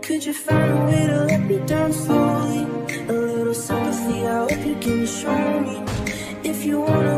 Could you find a way to let me down slowly? A little sympathy, I hope you can show me. If you wanna